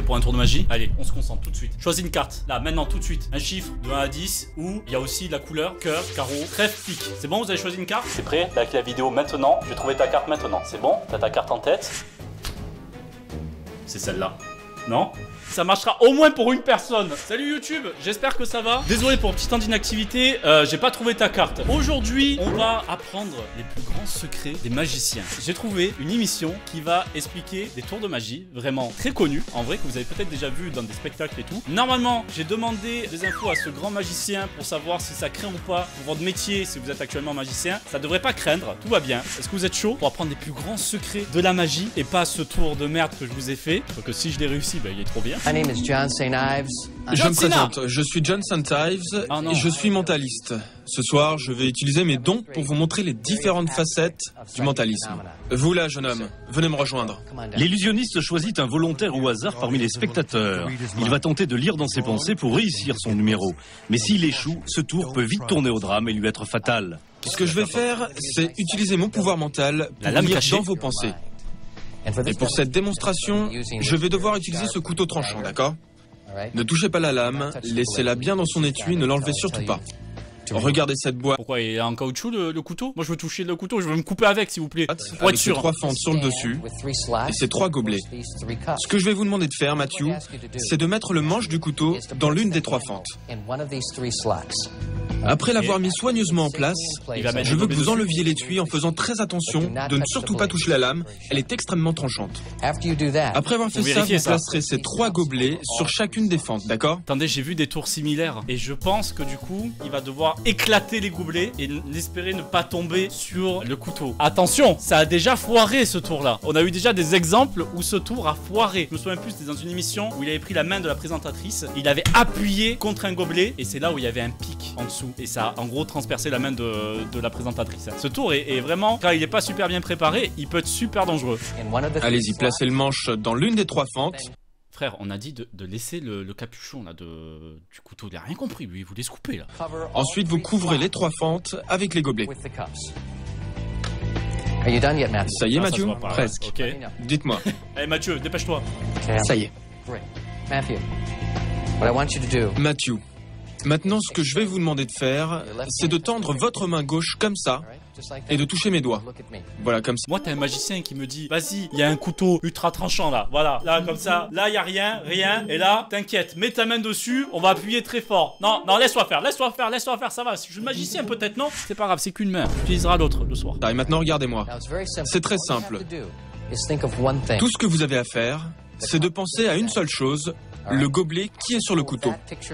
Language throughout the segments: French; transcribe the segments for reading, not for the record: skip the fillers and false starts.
pour un tour de magie? Allez, on se concentre tout de suite. Choisis une carte, là, maintenant, tout de suite. Un chiffre de 1 à 10, où il y a aussi la couleur, cœur, carreau, trèfle, pique. C'est bon, vous avez choisi une carte? C'est prêt? Like la vidéo maintenant. Je vais trouver ta carte maintenant. C'est bon? T'as ta carte en tête? C'est celle-là. Non? Ça marchera au moins pour une personne. Salut YouTube, j'espère que ça va. Désolé pour petit temps d'inactivité, j'ai pas trouvé ta carte. Aujourd'hui, on va apprendre les plus grands secrets des magiciens. J'ai trouvé une émission qui va expliquer des tours de magie vraiment très connus, en vrai, que vous avez peut-être déjà vu dans des spectacles et tout. Normalement, j'ai demandé des infos à ce grand magicien pour savoir si ça craint ou pas pour votre métier, si vous êtes actuellement magicien. Ça devrait pas craindre, tout va bien. Est-ce que vous êtes chaud pour apprendre les plus grands secrets de la magie et pas ce tour de merde que je vous ai fait? Parce que si je l'ai réussi, bah, il est trop bien. My name is John St. Ives. Je me présente, je suis John St. Ives et je suis mentaliste. Ce soir, je vais utiliser mes dons pour vous montrer les différentes facettes du mentalisme. Vous là, jeune homme, venez me rejoindre. L'illusionniste choisit un volontaire au hasard parmi les spectateurs. Il va tenter de lire dans ses pensées pour réussir son numéro. Mais s'il échoue, ce tour peut vite tourner au drame et lui être fatal. Ce que je vais faire, c'est utiliser mon pouvoir mental pour lire dans vos pensées. Et pour cette démonstration, je vais devoir utiliser ce couteau tranchant, d'accord? Ne touchez pas la lame, laissez-la bien dans son étui, ne l'enlevez surtout pas. Regardez cette boîte. Pourquoi il est en caoutchouc le couteau? Moi je veux toucher le couteau, je veux me couper avec s'il vous plaît. Pour Avec être ces sûr. 3 fentes sur le dessus et ces 3 gobelets. Ce que je vais vous demander de faire, Matthew, c'est de mettre le manche du couteau dans l'une des 3 fentes. Après l'avoir mis soigneusement en place, je veux que vous enleviez l'étui en faisant très attention de ne surtout pas toucher la lame, elle est extrêmement tranchante. Après avoir fait ça, vous placerez ces 3 gobelets sur chacune des fentes, d'accord? Attendez, j'ai vu des tours similaires et je pense que du coup, il va devoir éclater les gobelets et espérer ne pas tomber sur le couteau. Attention, ça a déjà foiré ce tour-là. On a eu déjà des exemples où ce tour a foiré. Je me souviens plus, c'était dans une émission où il avait pris la main de la présentatrice, il avait appuyé contre un gobelet et c'est là où il y avait un pic en dessous. Et ça a en gros transpercé la main de la présentatrice. Ce tour est vraiment, quand il n'est pas super bien préparé, il peut être super dangereux. Allez-y, placez le manche dans l'une des 3 fentes. Frère, on a dit de laisser le capuchon là, du couteau. Il a rien compris, lui, il voulait se couper là. Ensuite, vous couvrez les 3 fentes avec les gobelets. Ça y est, Mathieu? Presque. Ok. Dites-moi. Allez Mathieu, dépêche-toi. Ça y est. Mathieu, maintenant ce que je vais vous demander de faire, c'est de tendre votre main gauche comme ça et de toucher mes doigts. Voilà, comme ça. Moi, t'as un magicien qui me dit, vas-y, il y a un couteau ultra tranchant là. Voilà, là, comme ça. Là, il y a rien. Et là, t'inquiète, mets ta main dessus, on va appuyer très fort. Non, laisse-toi faire, ça va. Si je suis magicien, peut-être, non? C'est pas grave, c'est qu'une main. Tu utiliseras l'autre le soir. Et maintenant, regardez-moi. C'est très simple. Tout ce que vous avez à faire, c'est de penser à une seule chose, le gobelet qui est sur le couteau.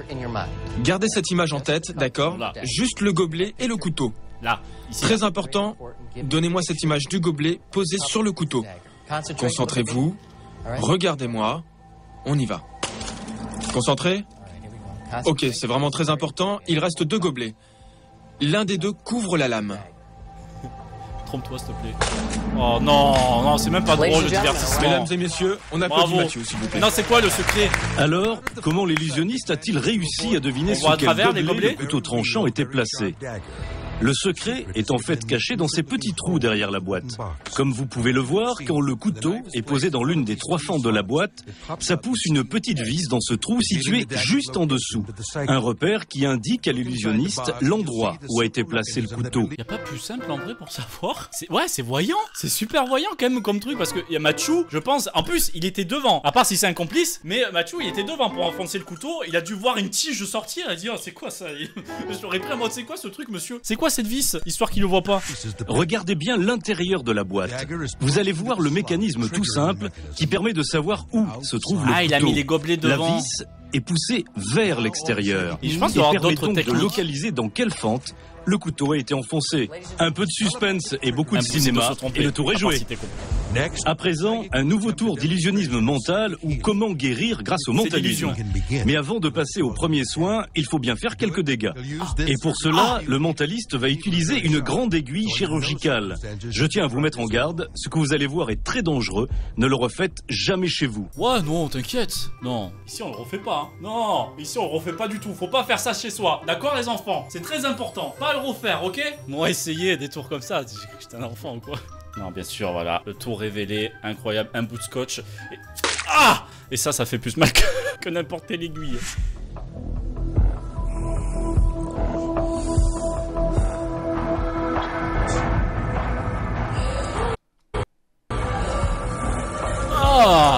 Gardez cette image en tête, d'accord? Juste le gobelet et le couteau. Là, ici. Très important, donnez-moi cette image du gobelet posée sur le couteau. Concentrez-vous, regardez-moi, on y va. Concentré? Ok, c'est vraiment très important, il reste 2 gobelets. L'un des 2 couvre la lame. Trompe-toi s'il te plaît. Oh non, c'est même pas drôle le divertissement. Mesdames et messieurs, on applaudit Mathieu s'il vous plaît. Non, c'est quoi le secret? Alors, comment l'illusionniste a-t-il réussi à deviner sous quel gobelet le couteau tranchant était placé? Le secret est en fait caché dans ces petits trous derrière la boîte. Comme vous pouvez le voir, quand le couteau est posé dans l'une des 3 fentes de la boîte, ça pousse une petite vis dans ce trou situé juste en dessous. Un repère qui indique à l'illusionniste l'endroit où a été placé le couteau. Y a pas plus simple en vrai pour savoir? Ouais, c'est voyant. C'est super voyant quand même comme truc parce que y a Mathieu, je pense, en plus il était devant. À part si c'est un complice, mais Mathieu il était devant pour enfoncer le couteau. Il a dû voir une tige sortir et dire oh, c'est quoi ça? J'aurais pris en mode c'est quoi ce truc monsieur? C'est quoi cette vis, histoire qu'il le voit pas? Regardez bien l'intérieur de la boîte. Vous allez voir le mécanisme tout simple qui permet de savoir où se trouve le couteau. Il a mis les gobelets devant. La vis est poussée vers l'extérieur et je pense qu'il y aura permet d'autres donc techniques. de localiser dans quelle fente le couteau a été enfoncé. Un peu de suspense et beaucoup de cinéma et le tour est joué. À présent, un nouveau tour d'illusionnisme mental ou comment guérir grâce au mentalisme. Mais avant de passer au premier soin, il faut bien faire quelques dégâts. Et pour cela, le mentaliste va utiliser une grande aiguille chirurgicale. Je tiens à vous mettre en garde, ce que vous allez voir est très dangereux, ne le refaites jamais chez vous. Ouais, non, t'inquiète. Non, ici on le refait pas. Hein. Non, ici on le refait pas du tout. Faut pas faire ça chez soi. D'accord les enfants? C'est très important. Pas le refaire, ok? Moi, essayer des tours comme ça. J'étais un enfant ou quoi? Non, bien sûr, voilà. Le tour révélé, incroyable. Un bout de scotch. Et... Ah! Et ça fait plus mal que n'importe quelle aiguille. Ah!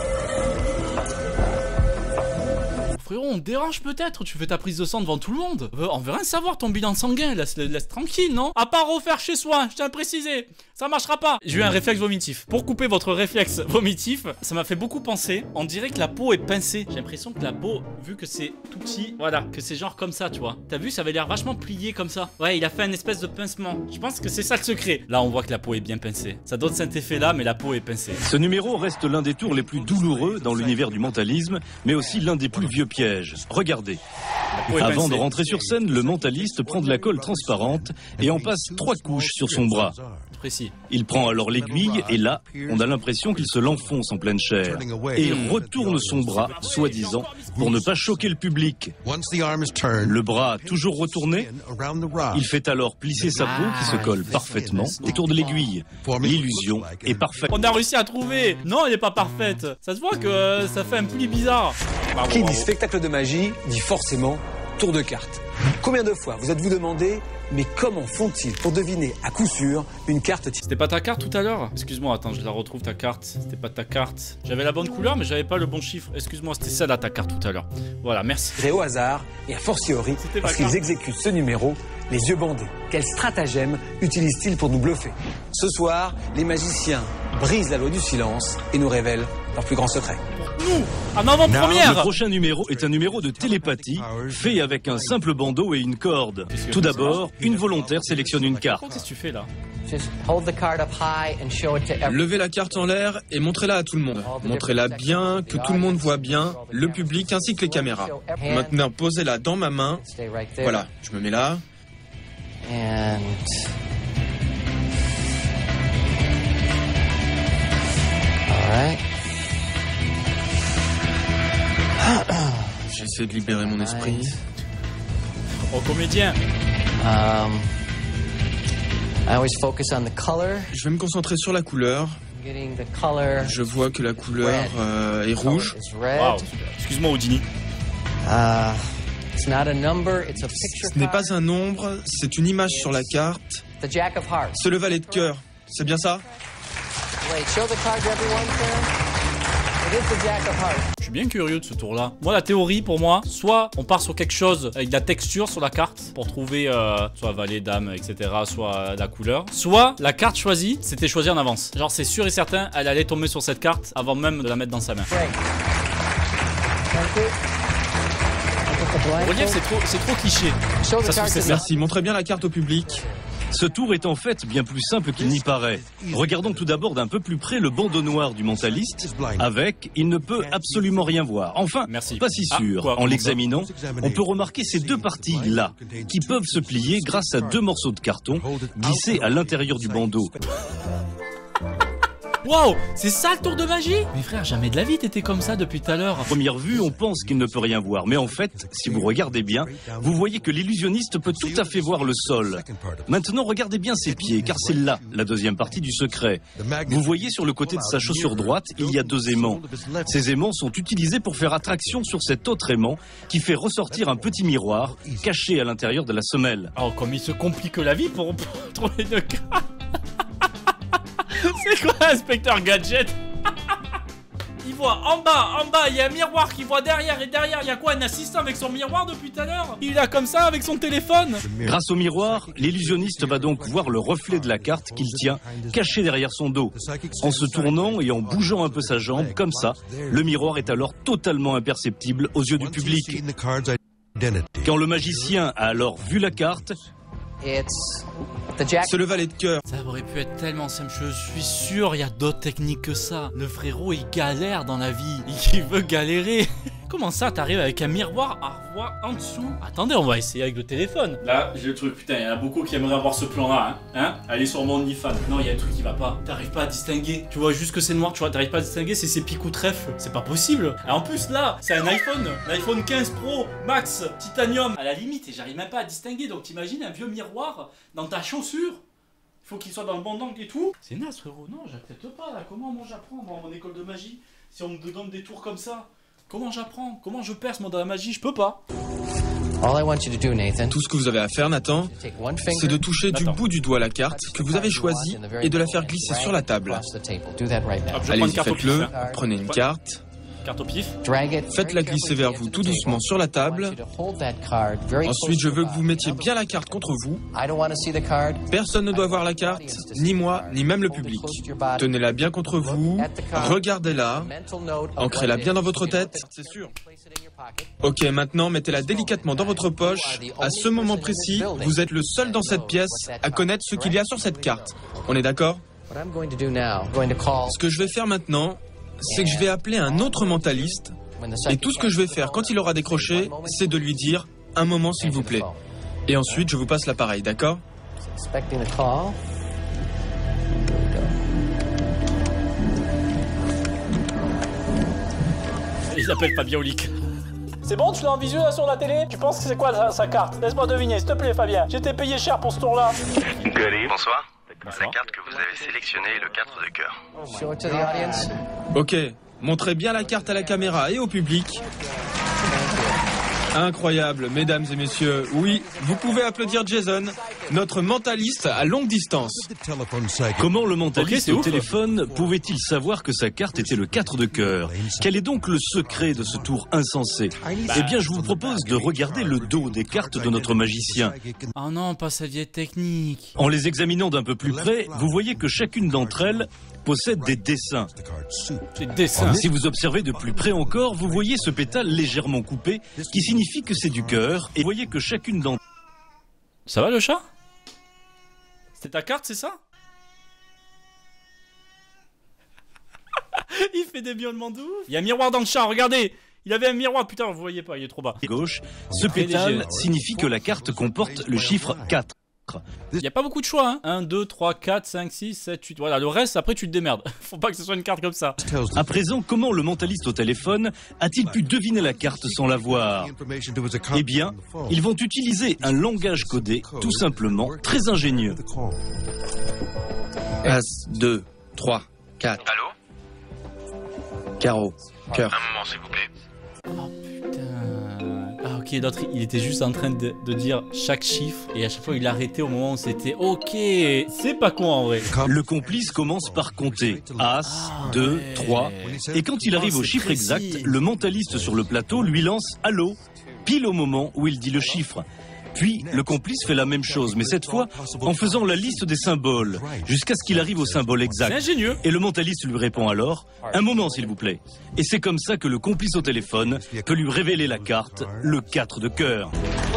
Frérot, on te dérange peut-être, tu fais ta prise de sang devant tout le monde. On veut rien savoir, ton bilan sanguin, laisse tranquille, non? À part refaire chez soi, je tiens à préciser, ça marchera pas. J'ai eu un réflexe vomitif. Pour couper votre réflexe vomitif, ça m'a fait beaucoup penser. On dirait que la peau est pincée. J'ai l'impression que la peau, vu que c'est tout petit, voilà, que c'est genre comme ça, tu vois. T'as vu, ça avait l'air vachement plié comme ça. Ouais, il a fait un espèce de pincement. Je pense que c'est ça le secret. Là, on voit que la peau est bien pincée. Ça donne cet effet-là, mais la peau est pincée. Ce numéro reste l'un des tours les plus douloureux dans l'univers du mentalisme, mais aussi l'un des plus vieux pièges. Regardez. Avant de rentrer sur scène, le mentaliste prend de la colle transparente et en passe 3 couches sur son bras. Précis. Il prend alors l'aiguille et là, on a l'impression qu'il se l'enfonce en pleine chair et retourne son bras, soi-disant, pour ne pas choquer le public. Le bras toujours retourné, il fait alors plisser sa peau qui se colle parfaitement autour de l'aiguille. L'illusion est parfaite. On a réussi à trouver. Non, elle n'est pas parfaite. Ça se voit que ça fait un pli bizarre. Bravo, qui dit spectacle de magie dit forcément tour de cartes. Combien de fois vous êtes-vous demandé, mais comment font-ils pour deviner à coup sûr une carte? C'était pas ta carte tout à l'heure? Excuse-moi, attends, je la retrouve ta carte. C'était pas ta carte. J'avais la bonne couleur, mais j'avais pas le bon chiffre. Excuse-moi, c'était celle-là ta carte tout à l'heure. Voilà, merci. Au hasard, et a fortiori, parce qu'ils exécutent ce numéro, les yeux bandés. Quel stratagème utilisent-ils pour nous bluffer? Ce soir, les magiciens brisent la loi du silence et nous révèlent leur plus grand secret. Nous, en avant-première. Le prochain numéro est un numéro de télépathie fait avec un simple bandeau et une corde. Tout d'abord, une volontaire sélectionne une carte. Qu'est-ce que tu fais là? Levez la carte en l'air et montrez-la à tout le monde. Montrez-la bien, que tout le monde voit bien, le public ainsi que les caméras. Maintenant, posez-la dans ma main. Voilà, je me mets là. J'essaie de libérer mon esprit. Oh, comédien. Je vais me concentrer sur la couleur. Je vois que la couleur est rouge. Wow. Excuse-moi, Houdini. Ce n'est pas un nombre, c'est une image sur la carte. C'est le valet de cœur. C'est bien ça? Je suis bien curieux de ce tour-là. Moi, la théorie, pour moi, soit on part sur quelque chose avec de la texture sur la carte pour trouver soit valet, dame, etc., soit la couleur. Soit la carte choisie, c'était choisi en avance. Genre, c'est sûr et certain, elle allait tomber sur cette carte avant même de la mettre dans sa main. Le relief, c'est trop cliché. Merci, montrez bien la carte au public. Ce tour est en fait bien plus simple qu'il n'y paraît. Regardons tout d'abord d'un peu plus près le bandeau noir du mentaliste. Avec, il ne peut absolument rien voir. Enfin, pas si sûr. En l'examinant, on peut remarquer ces deux parties-là, qui peuvent se plier grâce à 2 morceaux de carton glissés à l'intérieur du bandeau. Wow, c'est ça le tour de magie? Mais frère, jamais de la vie t'étais comme ça depuis tout à l'heure. À première vue, on pense qu'il ne peut rien voir. Mais en fait, si vous regardez bien, vous voyez que l'illusionniste peut tout à fait voir le sol. Maintenant, regardez bien ses pieds, car c'est là la deuxième partie du secret. Vous voyez sur le côté de sa chaussure droite, il y a 2 aimants. Ces aimants sont utilisés pour faire attraction sur cet autre aimant qui fait ressortir un petit miroir caché à l'intérieur de la semelle. Oh, comme il se complique la vie pour trouver 2 cas. C'est quoi l'inspecteur Gadget? Il voit en bas, il y a un miroir qui voit derrière, et derrière, il y a quoi? Un assistant avec son miroir depuis tout à l'heure? Il est là comme ça avec son téléphone? Grâce au miroir, l'illusionniste va donc voir le reflet de la carte qu'il tient caché derrière son dos. En se tournant et en bougeant un peu sa jambe, comme ça, le miroir est alors totalement imperceptible aux yeux du public. Quand le magicien a alors vu la carte, c'est le valet de cœur. Ça aurait pu être tellement simple, je suis sûr, il y a d'autres techniques que ça. Le frérot, il galère dans la vie, il veut galérer. Comment ça, t'arrives avec un miroir à revoir en dessous? Attendez, on va essayer avec le téléphone. Là, j'ai le truc, putain, il y en a beaucoup qui aimeraient avoir ce plan-là, hein. Allez sur mon OnlyFans. Non, il y a un truc qui va pas. T'arrives pas à distinguer. Tu vois juste que c'est noir, tu vois, t'arrives pas à distinguer, c'est ces pics ou trèfles. C'est pas possible. Et en plus, là, c'est un iPhone. L'iPhone 15 Pro Max Titanium. À la limite, et j'arrive même pas à distinguer. Donc t'imagines un vieux miroir dans ta chaussure. Il faut qu'il soit dans le bon angle et tout. C'est naze, frérot. Non, j'accepte pas, là. Comment moi j'apprends dans mon école de magie? Si on me donne des tours comme ça, comment j'apprends? Comment je perce moi dans la magie? Je peux pas. Tout ce que vous avez à faire, Nathan, c'est de toucher du bout du doigt la carte que vous avez choisie et de la faire glisser sur la table. Allez-y, faites-le. Prenez une carte. Carte au pif. Faites-la glisser vers vous tout doucement sur la table. Ensuite, je veux que vous mettiez bien la carte contre vous. Personne ne doit voir la carte, ni moi, ni même le public. Tenez-la bien contre vous, regardez-la, ancrez-la bien dans votre tête. C'est sûr. Ok, maintenant, mettez-la délicatement dans votre poche. À ce moment précis, vous êtes le seul dans cette pièce à connaître ce qu'il y a sur cette carte. On est d'accord? Ce que je vais faire maintenant, c'est que je vais appeler un autre mentaliste et tout ce que je vais faire quand il aura décroché, c'est de lui dire « un moment s'il vous plaît ». Et ensuite, je vous passe l'appareil, d'accord? Il appelle Fabien Olic. C'est bon, tu l'as en visu là sur la télé? Tu penses que c'est quoi sa carte? Laisse-moi deviner, s'il te plaît Fabien. J'étais payé cher pour ce tour-là. Bonsoir. La carte que vous avez sélectionnée est le 4 de cœur. Ok, montrez bien la carte à la caméra et au public. Incroyable, mesdames et messieurs. Oui, vous pouvez applaudir Jason, notre mentaliste à longue distance. Comment le mentaliste au téléphone pouvait-il savoir que sa carte était le 4 de cœur? Quel est donc le secret de ce tour insensé? Eh bien, je vous propose de regarder le dos des cartes de notre magicien. Oh non, pas sa vieille technique. En les examinant d'un peu plus près, vous voyez que chacune d'entre elles possède des dessins. Des dessins. Si vous observez de plus près encore, vous voyez ce pétale légèrement coupé, qui signifie que c'est du cœur, et vous voyez que chacune d'entre... Ça va le chat? C'est ta carte, c'est ça? Il fait des miaulements de ouf. Il y a un miroir dans le chat, regardez. Il avait un miroir, putain, vous voyez pas, il est trop bas. Gauche, ce pétale signifie que la carte comporte le chiffre 4. Il n'y a pas beaucoup de choix, hein. 1, 2, 3, 4, 5, 6, 7, 8. Voilà, le reste, après, tu te démerdes. Faut pas que ce soit une carte comme ça. À présent, comment le mentaliste au téléphone a-t-il pu deviner la carte sans la voir? Eh bien, ils vont utiliser un langage codé, tout simplement, très ingénieux. As, 2, 3, 4. Allô? Carreau, cœur. Un moment, s'il vous plaît. Oh putain. Ah ok, l'autre, il était juste en train de dire chaque chiffre et à chaque fois il arrêtait au moment où c'était ok. C'est pas con en vrai. Le complice commence par compter. As, 2, 3. Et quand il arrive au chiffre exact, le mentaliste sur le plateau lui lance « Allô ?» pile au moment où il dit le chiffre. Puis, le complice fait la même chose, mais cette fois, en faisant la liste des symboles, jusqu'à ce qu'il arrive au symbole exact. C'est ingénieux. Et le mentaliste lui répond alors « Un moment, s'il vous plaît ». Et c'est comme ça que le complice au téléphone peut lui révéler la carte, le 4 de cœur.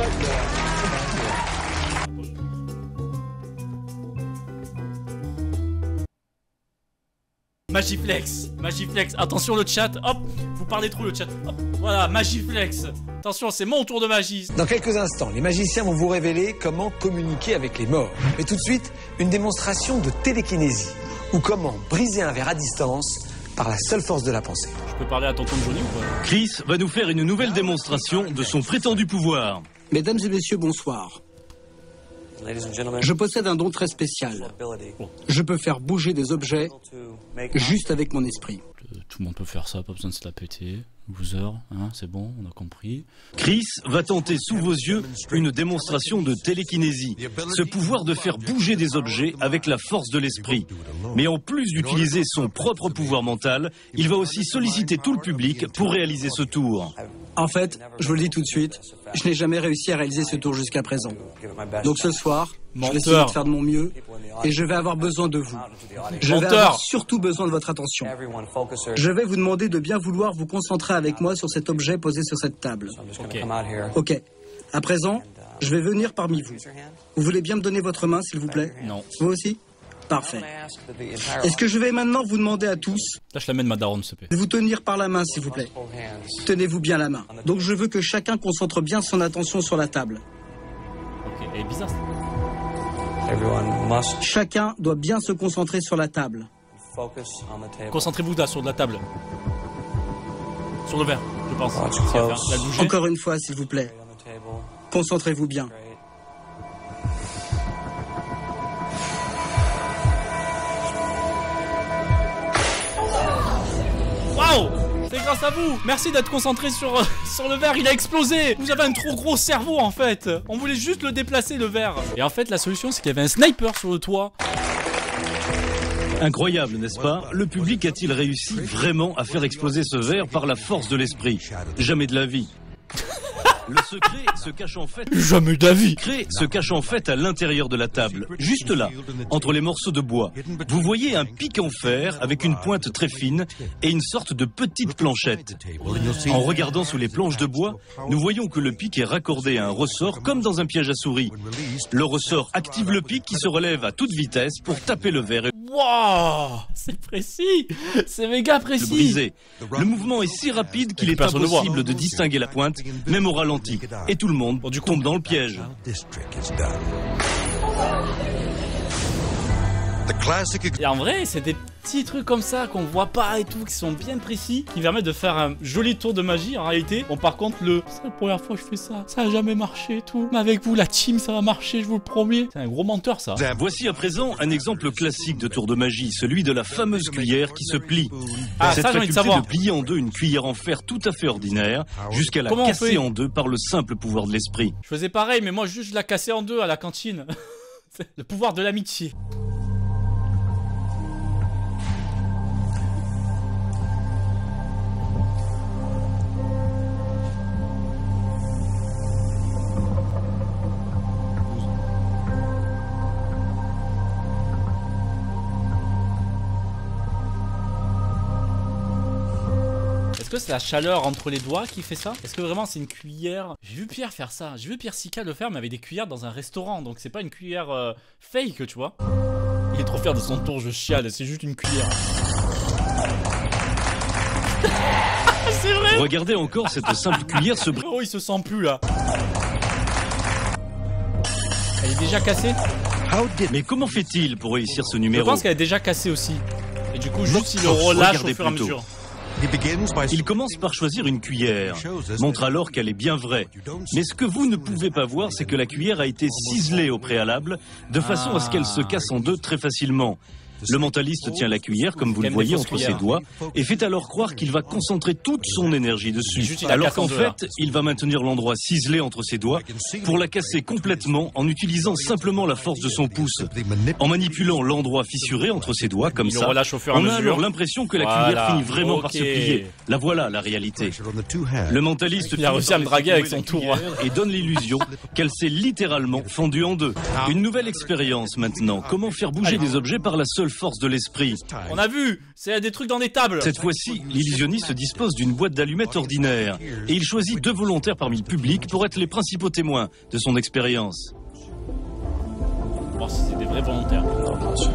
Magiflex, Magiflex, attention le chat, hop, vous parlez trop le chat, hop, voilà, Magiflex, attention c'est mon tour de magie. Dans quelques instants, les magiciens vont vous révéler comment communiquer avec les morts. Mais tout de suite, une démonstration de télékinésie, ou comment briser un verre à distance par la seule force de la pensée. Je peux parler à tonton Johnny ou pas? Chris va nous faire une nouvelle démonstration de son prétendu pouvoir. Mesdames et messieurs, bonsoir. Je possède un don très spécial. Je peux faire bouger des objets juste avec mon esprit. Tout le monde peut faire ça, pas besoin de se la péter. Loser, hein, c'est bon, on a compris. Chris va tenter sous vos yeux une démonstration de télékinésie, ce pouvoir de faire bouger des objets avec la force de l'esprit. Mais en plus d'utiliser son propre pouvoir mental, il va aussi solliciter tout le public pour réaliser ce tour. En fait, je vous le dis tout de suite, je n'ai jamais réussi à réaliser ce tour jusqu'à présent. Donc ce soir, je vais essayer de faire de mon mieux et je vais avoir besoin de vous. Je vais avoir surtout besoin de votre attention. Je vais vous demander de bien vouloir vous concentrer avec moi sur cet objet posé sur cette table. Ok. À présent, je vais venir parmi vous. Vous voulez bien me donner votre main, s'il vous plaît? Non. Vous aussi? Parfait. Est-ce que je vais maintenant vous demander à tous Lâche la main de ma daronne, s'il te plaît. de vous tenir par la main, s'il vous plaît? Tenez-vous bien la main. Donc je veux que chacun concentre bien son attention sur la table. Ok, elle est bizarre ça. Chacun doit bien se concentrer sur la table. Concentrez-vous là, sur de la table. Sur le verre, je pense. Si elle va bouger. Encore une fois, s'il vous plaît. Concentrez-vous bien. Waouh! grâce à vous. Merci d'être concentré sur le verre. Il a explosé. Vous avez un trop gros cerveau en fait. On voulait juste le déplacer le verre. Et en fait la solution c'est qu'il y avait un sniper sur le toit. Incroyable, n'est-ce pas? Le public a-t-il réussi vraiment à faire exploser ce verre par la force de l'esprit? Jamais de la vie. Le secret se cache en fait... Jamais d'avis. Le secret se cache en fait à l'intérieur de la table, juste là, entre les morceaux de bois. Vous voyez un pic en fer avec une pointe très fine et une sorte de petite planchette. En regardant sous les planches de bois, nous voyons que le pic est raccordé à un ressort comme dans un piège à souris. Le ressort active le pic qui se relève à toute vitesse pour taper le verre. Wow, c'est précis, c'est méga précis. Le briser. Le mouvement est si rapide qu'il est impossible de distinguer la pointe, même au ralenti. Et tout le monde tombe dans le piège. Et en vrai, c'est des petits trucs comme ça qu'on voit pas et tout, qui sont bien précis, qui permettent de faire un joli tour de magie en réalité. Bon, par contre, c'est la première fois que je fais ça, ça a jamais marché et tout. Mais avec vous, la team, ça va marcher, je vous le promets. C'est un gros menteur, ça. Voici à présent un exemple classique de tour de magie, celui de la fameuse cuillère qui se plie. Cette faculté de plier en deux une cuillère en fer tout à fait ordinaire, jusqu'à la casser en deux par le simple pouvoir de l'esprit. Je faisais pareil, mais moi, juste je la cassais en deux à la cantine. C'est le pouvoir de l'amitié. Est-ce que c'est la chaleur entre les doigts qui fait ça? Est-ce que vraiment c'est une cuillère? J'ai vu Pierre faire ça, j'ai vu Pierre Sika le faire mais avec des cuillères dans un restaurant. Donc c'est pas une cuillère fake tu vois. Il est trop fier de son tour, je chiale, c'est juste une cuillère. C'est vrai. Regardez encore cette simple cuillère se briser. Oh il se sent plus là. Elle est déjà cassée. Mais comment fait-il pour réussir ce numéro? Je pense qu'elle est déjà cassée aussi. Et du coup juste il le relâche au fur et à mesure. Il commence par choisir une cuillère, montre alors qu'elle est bien vraie. Mais ce que vous ne pouvez pas voir, c'est que la cuillère a été ciselée au préalable, de façon à ce qu'elle se casse en deux très facilement. Le mentaliste tient la cuillère, comme vous le voyez, entre ses doigts, et fait alors croire qu'il va concentrer toute son énergie dessus. Alors qu'en fait, il va maintenir l'endroit ciselé entre ses doigts pour la casser complètement en utilisant simplement la force de son pouce. En manipulant l'endroit fissuré entre ses doigts, comme ça, on a alors l'impression que la cuillère finit vraiment par se plier. La voilà, la réalité. Le mentaliste il a réussi à me draguer avec son tour et donne l'illusion qu'elle s'est littéralement fendue en deux. Une nouvelle expérience maintenant. Comment faire bouger des objets par la seule force de l'esprit. On a vu, c'est des trucs dans des tables. Cette fois-ci, l'illusionniste dispose d'une boîte d'allumettes ordinaire et il choisit 2 volontaires parmi le public pour être les principaux témoins de son expérience. Voir si c'est des vrais volontaires. Non, bien sûr.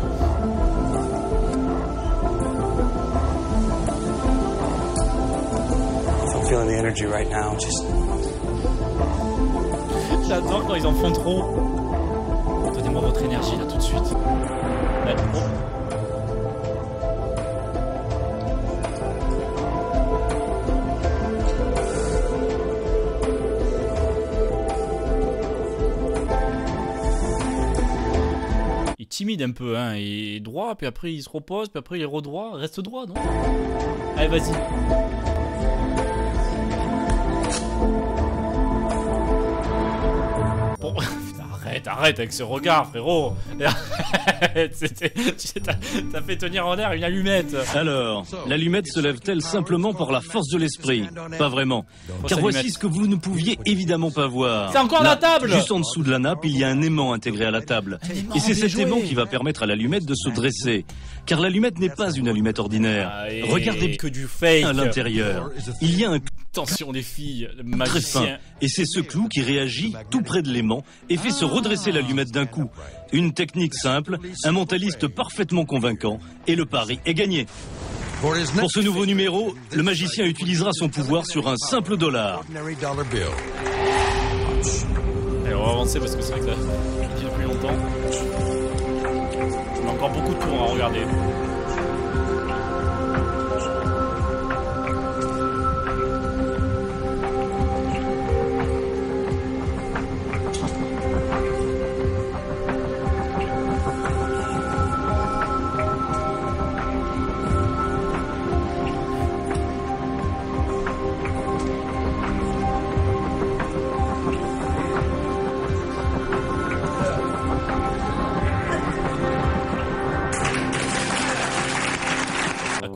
J'adore quand ils en font trop. Donnez-moi votre énergie là tout de suite. Il est timide un peu, hein. Il est droit, puis après il se repose, puis après il est redroit. Reste droit, non? Allez, vas-y. Bon. Arrête avec ce regard, frérot. T'as fait tenir en l'air une allumette. Alors, l'allumette se lève-t-elle simplement par la force de l'esprit? Pas vraiment. Car voici ce que vous ne pouviez évidemment pas voir. C'est encore la table. Juste en dessous de la nappe, il y a un aimant intégré à la table. Et c'est cet aimant qui va permettre à l'allumette de se dresser. Car l'allumette n'est pas une allumette ordinaire. Regardez que du fake à l'intérieur. Il y a un attention les filles, le magicien. Très fin. Et c'est ce clou qui réagit tout près de l'aimant et fait se redresser l'allumette d'un coup. Une technique simple, un mentaliste parfaitement convaincant et le pari est gagné. Pour ce nouveau numéro, le magicien utilisera son pouvoir sur un simple dollar. Allez, on va avancer parce que c'est vrai que ça dit depuis longtemps. On a encore beaucoup de tours à regarder.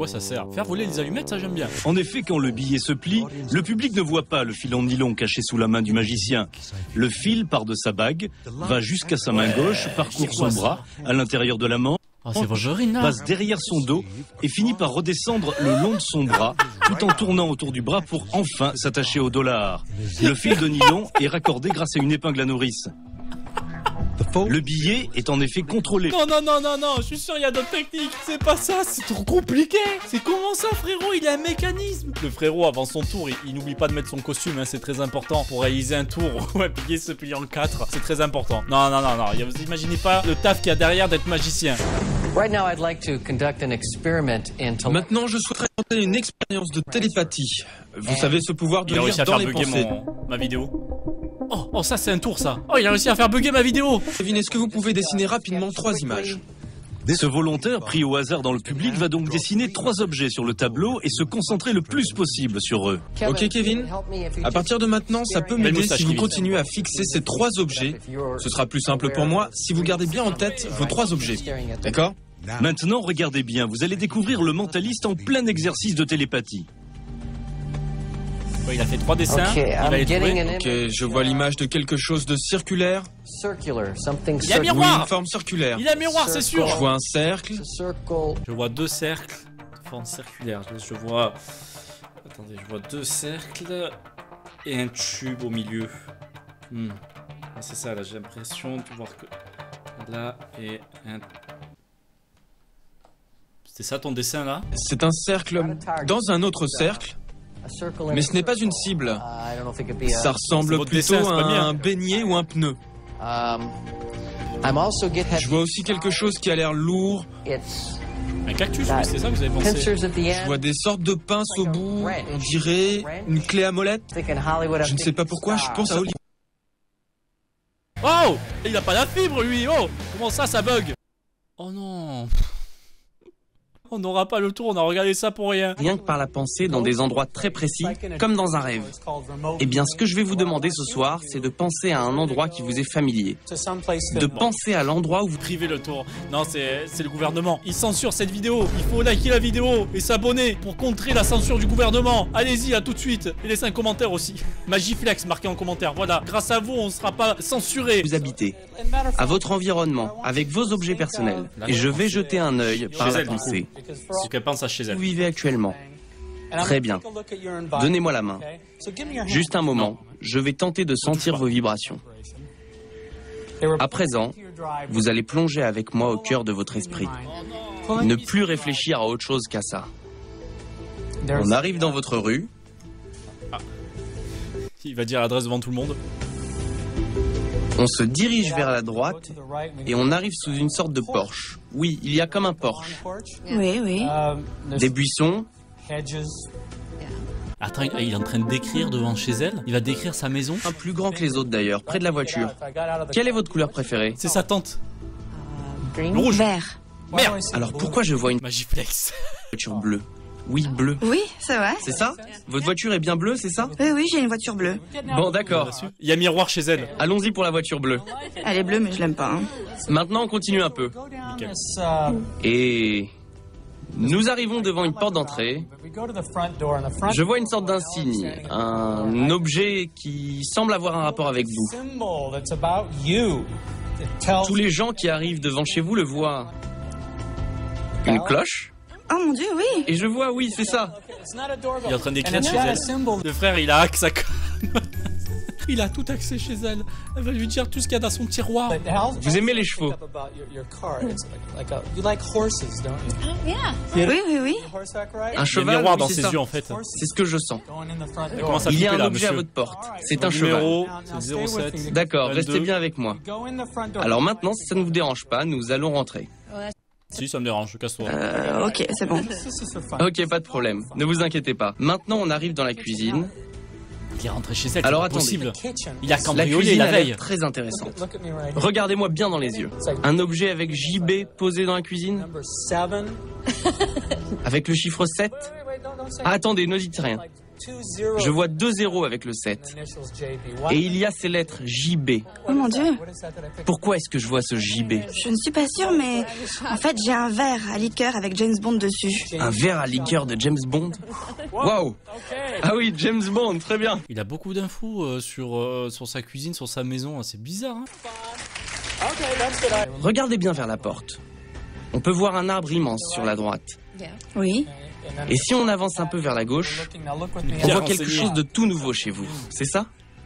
quoi ça sert? Faire voler les allumettes, ça j'aime bien. En effet, quand le billet se plie, le public ne voit pas le fil en nylon caché sous la main du magicien. Le fil part de sa bague, va jusqu'à sa main gauche, parcourt son bras, à l'intérieur de la manche, c'est Wolverine là. passe derrière son dos et finit par redescendre le long de son bras, tout en tournant autour du bras pour enfin s'attacher au dollar. Le fil de nylon est raccordé grâce à une épingle à nourrice. Le billet est en effet contrôlé. Non, je suis sûr il y a d'autres techniques. C'est pas ça, c'est trop compliqué. C'est comment ça, frérot? Il a un mécanisme. Le frérot, avant son tour, il n'oublie pas de mettre son costume, hein, c'est très important. Pour réaliser un tour où un billet se plie en 4, c'est très important. Non. Vous imaginez pas le taf qu'il y a derrière d'être magicien. Maintenant, je souhaiterais tenter une expérience de télépathie. Vous savez ce pouvoir de lire dans les pensées. Ma vidéo. Oh, ça c'est un tour ça. Oh, il a réussi à faire bugger ma vidéo. Kevin, est-ce que vous pouvez dessiner rapidement 3 images? Ce volontaire, pris au hasard dans le public, va donc dessiner 3 objets sur le tableau et se concentrer le plus possible sur eux. Ok Kevin, à partir de maintenant, ça peut m'aider si vous continuez à fixer ces 3 objets. Ce sera plus simple pour moi si vous gardez bien en tête vos 3 objets. D'accord? Maintenant, regardez bien, vous allez découvrir le mentaliste en plein exercice de télépathie. Il a fait 3 dessins, il va les trouver. Ok, je vois l'image de quelque chose de circulaire. Il y a un Oui, miroir. une forme circulaire. Il a un miroir, c'est sûr. Je vois un cercle. Je vois 2 cercles de forme circulaire. Je vois... Attendez, je vois 2 cercles et un tube au milieu. C'est ça, là, j'ai l'impression de voir que... Là, et un... C'était ça ton dessin, là? C'est un cercle dans un autre cercle. Mais ce n'est pas une cible. Ça ressemble plutôt à un beignet ou un pneu. Je vois aussi quelque chose qui a l'air lourd. Un cactus, oui, c'est ça que vous avez pensé. Je vois des sortes de pinces au bout. On dirait une clé à molette. Je ne sais pas pourquoi, je pense à Olivier. Oh! Il a pas la fibre, lui! Oh! Comment ça bug? Oh non! On n'aura pas le tour, on a regardé ça pour rien. Rien que par la pensée dans des endroits très précis, comme dans un rêve. Eh bien, ce que je vais vous demander ce soir, c'est de penser à un endroit qui vous est familier. De penser à l'endroit où vous... Privez le tour. Non, c'est le gouvernement. Il censure cette vidéo. Il faut liker la vidéo et s'abonner pour contrer la censure du gouvernement. Allez-y, à tout de suite. Et laissez un commentaire aussi. Magiflex, marqué en commentaire. Voilà. Grâce à vous, on ne sera pas censuré. Vous habitez, à votre environnement, avec vos objets personnels. Et je vais jeter un œil par la pensée. Ce qu'elle pense à chez elle. Vous vivez actuellement. Très bien. Donnez-moi la main. Juste un moment, je vais tenter de sentir vos vibrations. À présent, vous allez plonger avec moi au cœur de votre esprit. Ne plus réfléchir à autre chose qu'à ça. On arrive dans votre rue. Il va dire l'adresse devant tout le monde. On se dirige vers la droite et on arrive sous une sorte de porche. Oui, il y a comme un porche. Oui. Des buissons. Attends, il est en train de décrire devant chez elle. Il va décrire sa maison. Un plus grand que les autres d'ailleurs, près de la voiture. Quelle est votre couleur préférée? C'est sa tante. Le rouge. Vert. Merde. Alors pourquoi je vois une Magiflex. voiture bleue? Oui, bleue. Oui, c'est vrai. C'est ça? Votre voiture est bien bleue, c'est ça? Oui, j'ai une voiture bleue. Bon, d'accord. Il y a un miroir chez elle. Allons-y pour la voiture bleue. Elle est bleue, mais je l'aime pas. Hein. Maintenant, on continue un peu. Nickel. Et... nous arrivons devant une porte d'entrée. Je vois une sorte d'insigne, un objet qui semble avoir un rapport avec vous. Tous les gens qui arrivent devant chez vous le voient. Une cloche? Oh mon Dieu, oui. Et je vois, oui, c'est ça. Il est en train d'écrire chez elle. Le frère, il a accès à... Il a tout accès chez elle. Elle va lui dire tout ce qu'il y a dans son tiroir. Vous aimez les chevaux? Oui. Un cheval, il y a un miroir dans c'est ses ça. yeux en fait. C'est ce que je sens. Il y a un là, objet monsieur. à votre porte. C'est un cheval. Numéro, c'est 07. D'accord, 22. restez bien avec moi. Alors maintenant, si ça ne vous dérange pas, nous allons rentrer. Si, ça me dérange, casse-toi. Ok, c'est bon. Ok, pas de problème. Ne vous inquiétez pas. Maintenant, on arrive dans la cuisine. Il est rentré chez elle, Alors c'est pas attendez. possible. Il a La cambriolé cuisine la a l'air veille. très intéressante. Regardez-moi bien dans les yeux. Un objet avec JB posé dans la cuisine? Avec le chiffre 7? Ah, attendez, ne dites rien. Je vois 2 zéros avec le 7. Et il y a ces lettres JB. Oh mon Dieu. Pourquoi est-ce que je vois ce JB? Je ne suis pas sûre, mais en fait, j'ai un verre à liqueur avec James Bond dessus. Un verre à liqueur de James Bond? Waouh! Ah oui, James Bond, très bien. Il a beaucoup d'infos sur sa cuisine, sur sa maison. C'est bizarre, hein? Regardez bien vers la porte. On peut voir un arbre immense sur la droite. Oui. Et si on avance un peu vers la gauche, on voit quelque chose de tout nouveau chez vous. C'est ça?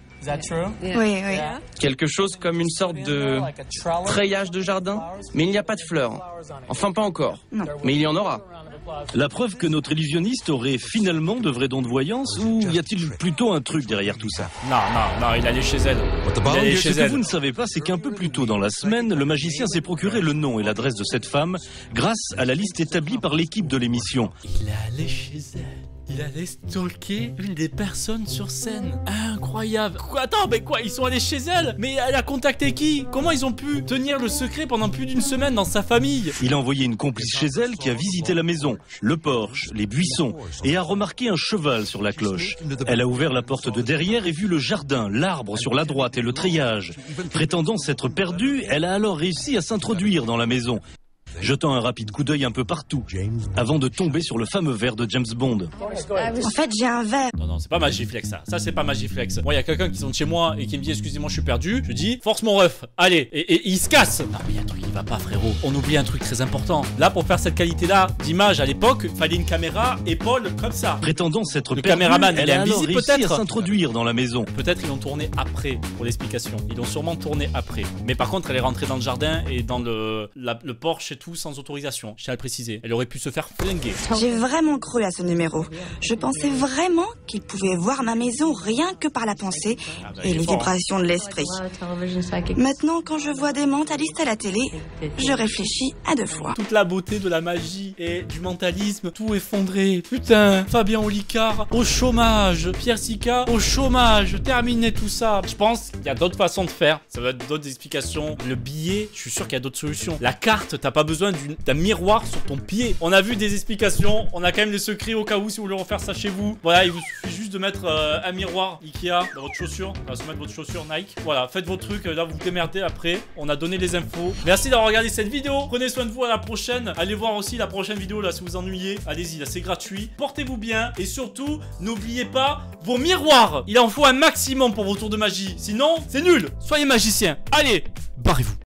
Oui, oui. Quelque chose comme une sorte de treillage de jardin? Mais il n'y a pas de fleurs. Enfin, pas encore. Non. Mais il y en aura. La preuve que notre illusionniste aurait finalement de vrais dons de voyance, ou y a-t-il plutôt un truc derrière tout ça? Non, il allait chez elle. Ce que vous ne savez pas, c'est qu'un peu plus tôt dans la semaine, le magicien s'est procuré le nom et l'adresse de cette femme grâce à la liste établie par l'équipe de l'émission. Il est allé chez elle. Il allait stalker une des personnes sur scène. Incroyable. Quoi, attends, mais quoi? Ils sont allés chez elle? Mais elle a contacté qui? Comment ils ont pu tenir le secret pendant plus d'une semaine dans sa famille? Il a envoyé une complice chez elle qui a visité la maison, le porche, les buissons, et a remarqué un cheval sur la cloche. Elle a ouvert la porte de derrière et vu le jardin, l'arbre sur la droite et le treillage. Prétendant s'être perdue, elle a alors réussi à s'introduire dans la maison, jetant un rapide coup d'œil un peu partout, avant de tomber sur le fameux verre de James Bond. En fait, j'ai un verre. Non, c'est pas Magiflex ça. Ça, c'est pas Magiflex. Moi, il y a quelqu'un qui sont de chez moi et qui me dit excusez-moi, je suis perdu. Je dis force mon ref. Allez, et il se casse. Non, mais il y a un truc qui va pas, frérot. On oublie un truc très important. Là, pour faire cette qualité-là d'image à l'époque, fallait une caméra épaule comme ça. Prétendant s'être le perdu, caméraman, elle il est a alors invisible réussi à peut-être. s'introduire dans la maison. Peut-être ils l'ont tourné après pour l'explication. Ils l'ont sûrement tourné après. Mais par contre, elle est rentrée dans le jardin et dans le porche et tout sans autorisation. Je tiens à le préciser. Elle aurait pu se faire flinguer. J'ai vraiment cru à ce numéro. Je pensais vraiment qu'il pouvait voir ma maison rien que par la pensée et les vibrations de l'esprit. Maintenant, quand je vois des mentalistes à la télé, je réfléchis à 2 fois. Toute la beauté de la magie et du mentalisme, tout effondré. Putain, Fabien Olicard au chômage, Pierre Sika au chômage, terminé tout ça. Je pense qu'il y a d'autres façons de faire. Ça va être d'autres explications. Le billet, je suis sûr qu'il y a d'autres solutions. La carte, t'as pas besoin d'un miroir sur ton pied. On a vu des explications, on a quand même des secrets au cas où si vous voulez refaire ça chez vous. Voilà, il vous suffit juste de mettre un miroir Ikea dans votre chaussure. On va se mettre votre chaussure Nike. Voilà, faites vos trucs, là vous vous démerdez après. On a donné les infos. Merci d'avoir regardé cette vidéo. Prenez soin de vous, à la prochaine. Allez voir aussi la prochaine vidéo là si vous ennuyez. Allez-y, là c'est gratuit. Portez-vous bien et surtout, n'oubliez pas vos miroirs. Il en faut un maximum pour vos tours de magie. Sinon, c'est nul. Soyez magicien. Allez, barrez-vous.